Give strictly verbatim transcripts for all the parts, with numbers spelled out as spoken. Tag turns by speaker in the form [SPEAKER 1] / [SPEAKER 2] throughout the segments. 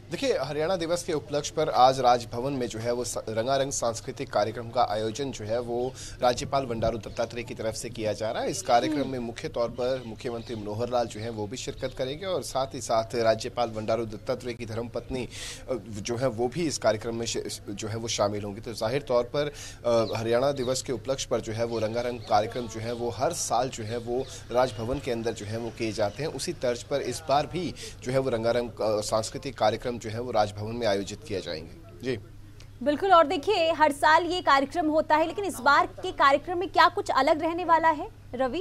[SPEAKER 1] देखिए, हरियाणा दिवस के उपलक्ष्य पर आज राजभवन में जो है वो स- रंगारंग सांस्कृतिक कार्यक्रम का आयोजन जो है वो राज्यपाल बंडारू दत्तात्रेय की तरफ से किया जा रहा है। इस कार्यक्रम में मुख्य तौर पर मुख्यमंत्री मनोहर लाल जो है वो भी शिरकत करेंगे और साथ ही साथ राज्यपाल बंडारू दत्तात्रेय की धर्मपत्नी अ, जो है वो भी इस कार्यक्रम में श- जो है वो शामिल होंगी। तो जाहिर तौर पर अ, हरियाणा दिवस के उपलक्ष्य पर जो है वो रंगारंग कार्यक्रम जो है वो हर साल जो है वो राजभवन के अंदर जो है वो किए जाते हैं। उसी तर्ज पर इस बार भी जो है वो रंगारंग अ, सांस्कृतिक कार्यक्रम जो है वो राजभवन में आयोजित किए जाएंगे। जी
[SPEAKER 2] बिल्कुल। और देखिए, हर साल ये कार्यक्रम होता है, लेकिन इस बार के कार्यक्रम में क्या कुछ अलग रहने वाला है रवि?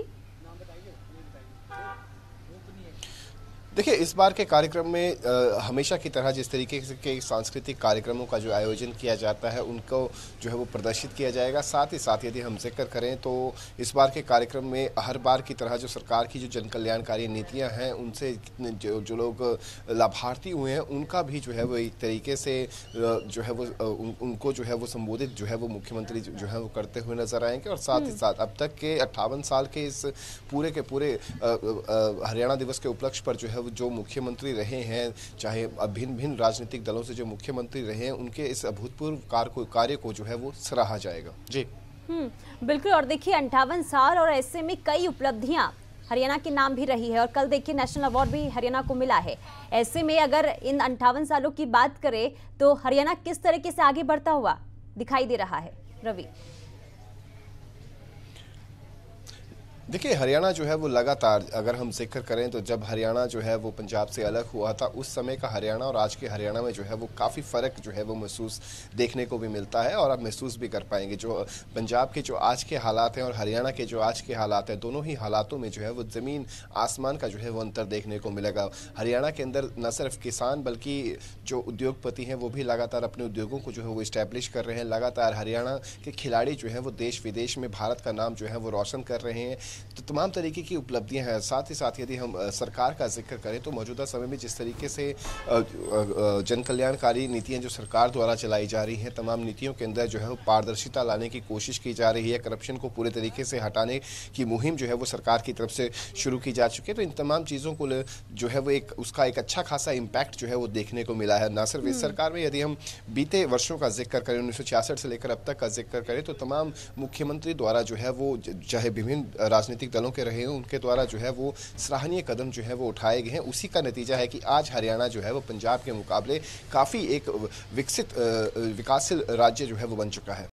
[SPEAKER 1] देखिए, इस बार के कार्यक्रम में अ, हमेशा की तरह जिस तरीके से के सांस्कृतिक कार्यक्रमों का जो आयोजन किया जाता है उनको जो है वो प्रदर्शित किया जाएगा। साथ ही साथ यदि हम जिक्र करें तो इस बार के कार्यक्रम में हर बार की तरह जो सरकार की जो जन कल्याणकारी नीतियां हैं उनसे कितने जो जो लोग लाभार्थी हुए हैं उनका भी जो है वो एक तरीके से अ, जो है वो अ, उन, उनको जो है वो संबोधित जो है वो मुख्यमंत्री जो जो है वो करते हुए नजर आएंगे। और साथ ही साथ अब तक के अट्ठावन साल के इस पूरे के पूरे अ, अ, अ, हरियाणा दिवस के उपलक्ष्य पर जो है जो मुख्यमंत्री रहे हैं, चाहे भिन्न भिन्न राजनीतिक दलों से जो मुख्यमंत्री रहे हैं, उनके इस अभूतपूर्व कार्य को कार्य को जो है वो सराहा जाएगा। जी
[SPEAKER 2] हम्म, बिल्कुल। और देखिए, अंठावन साल और ऐसे में कई उपलब्धियां हरियाणा के नाम भी रही है, और कल देखिए नेशनल अवार्ड भी हरियाणा को मिला है। ऐसे में अगर इन अंठावन सालों की बात करें तो हरियाणा किस तरीके से आगे बढ़ता हुआ दिखाई दे रहा है रवि?
[SPEAKER 1] देखिए, हरियाणा जो है वो लगातार अगर हम जिक्र करें तो जब हरियाणा जो है वो पंजाब से अलग हुआ था उस समय का हरियाणा और आज के हरियाणा में जो है वो काफ़ी फ़र्क जो है वो महसूस देखने को भी मिलता है और आप महसूस भी कर पाएंगे। जो पंजाब के जो आज के हालात हैं और हरियाणा के जो आज के हालात हैं, दोनों ही हालातों में जो है वो ज़मीन आसमान का जो है वो अंतर देखने को मिलेगा। हरियाणा के अंदर न सिर्फ किसान बल्कि जो उद्योगपति हैं वो भी लगातार अपने उद्योगों को जो है वो इस्टेब्लिश कर रहे हैं। लगातार हरियाणा के खिलाड़ी जो है वो देश विदेश में भारत का नाम जो है वो रोशन कर रहे हैं। तो तमाम तरीके की उपलब्धियां हैं। साथ ही साथ यदि हम अ, सरकार का जिक्र करें तो मौजूदा समय में जिस तरीके से अ, अ, अ, जन कल्याणकारी नीतियां जो सरकार द्वारा चलाई जा रही हैं, तमाम नीतियों के अंदर जो है वो पारदर्शिता लाने की कोशिश की जा रही है, करप्शन को पूरे तरीके से हटाने की मुहिम जो है वो सरकार की तरफ से शुरू की जा चुकी है। तो इन तमाम चीज़ों को ले- जो है वो एक उसका एक अच्छा खासा इम्पैक्ट जो है वो देखने को मिला है। ना सिर्फ इस सरकार में, यदि हम बीते वर्षों का जिक्र करें, उन्नीस सौ छियासठ से लेकर अब तक का जिक्र करें तो तमाम मुख्यमंत्री द्वारा जो है वो ज- चाहे विभिन्न राजनीतिक दलों के रहे हैं उनके द्वारा जो है वो सराहनीय कदम जो है वो उठाए गए हैं। उसी का नतीजा है कि आज हरियाणा जो है वो पंजाब के मुकाबले काफ़ी एक विकसित अ, विकासशील राज्य जो है वो बन चुका है।